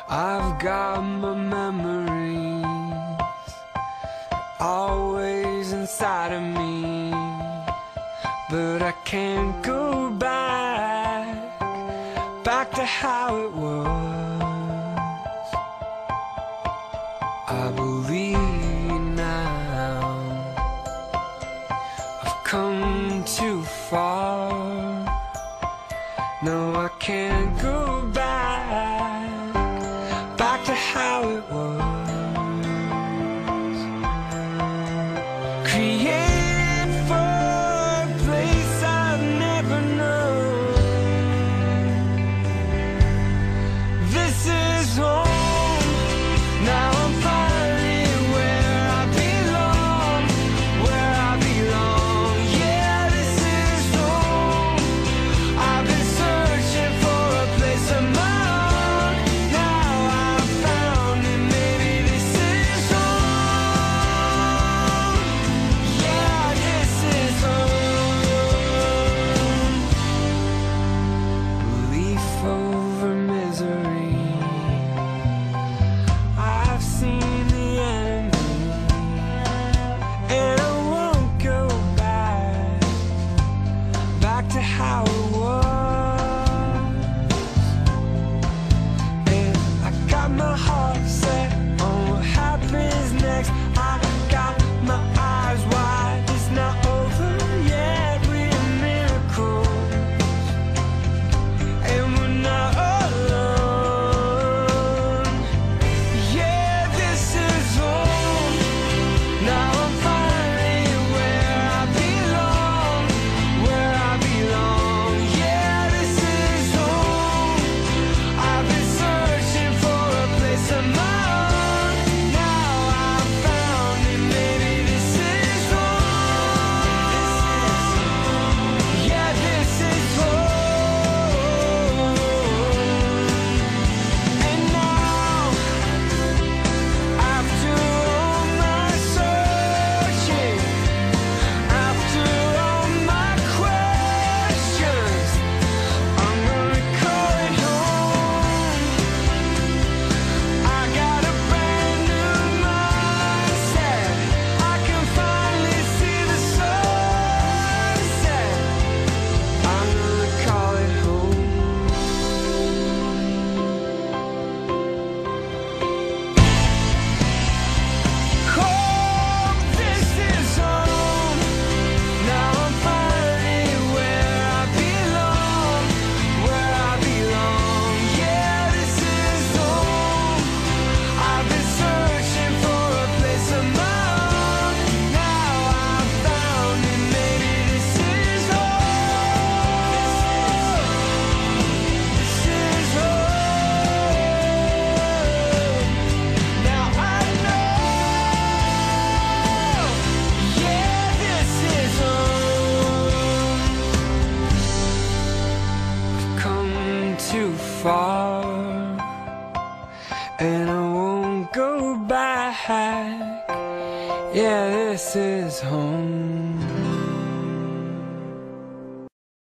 I've got my memories always inside of me, but I can't go back to how it was. I believe now I've come too far. No, I can't go back to how it was. Created for a place I've never known. This is home. Now I'm finally where I belong, where I belong. Yeah, this is home. I've been searching for a place of my own. Now I've found it. Maybe this is home. Yeah, this is home. Relief over misery. I've seen the enemy, and I won't go back to how it was. And I got my heart set on what happens next. I got my eyes wide. It's not over yet. We're miracles, and we're not alone. Yeah, this is home. Now I'm finally where I belong, where I belong. Yeah, this is home. I've been searching for a place of my own. Now I've found it. Maybe this is home. Yeah, this is home. And now, after all my searching, after all my questions, I'm gonna call it home. I got a brand new mindset. I can finally see the sunset. I'm gonna call it home. Home, this is home. Now I'm finally where I belong, where I belong. Yeah, this is home. I've been searching for a place of my own. Now I've found it. Maybe this is home. This is home. Now I know. Yeah, this is home. I've come too far, and I won't go back. Yeah, this is home.